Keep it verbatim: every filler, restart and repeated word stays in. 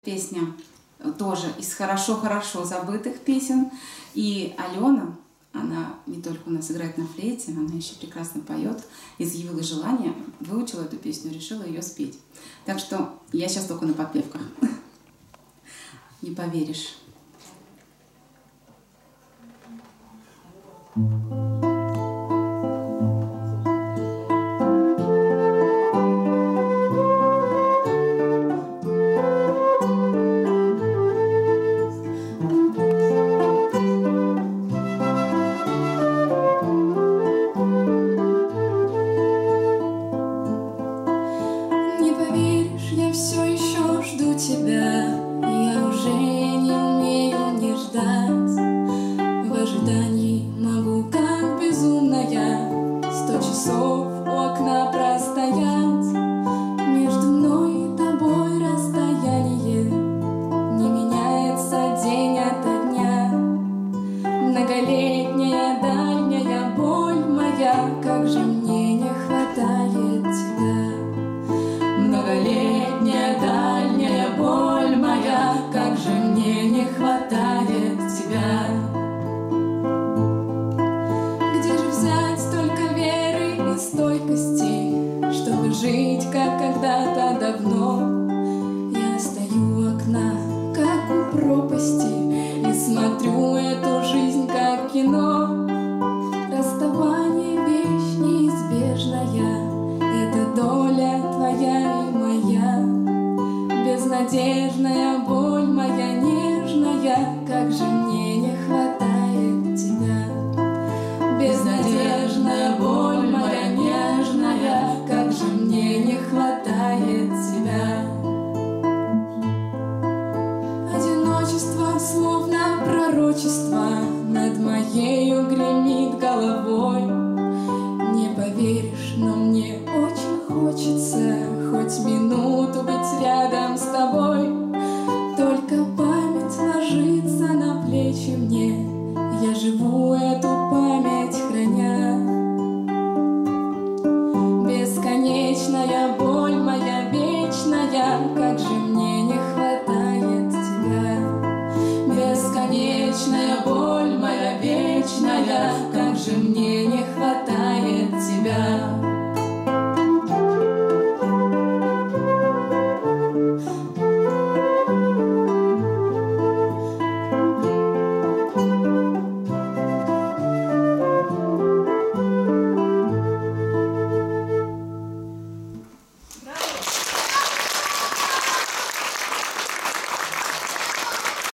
Песня тоже из хорошо-хорошо забытых песен. И Алена, она не только у нас играет на флейте, она еще прекрасно поет. Изъявила желание, выучила эту песню, решила ее спеть. Так что я сейчас только на подпевках. Не поверишь. Безнадежная боль моя нежная, как же мне не хватает тебя. Безнадежная боль моя нежная, как же мне не хватает тебя. Одиночество, словно пророчество, над моею гремит головой. Не поверишь, но мне очень хочется хоть минуту быть рядом с тобой.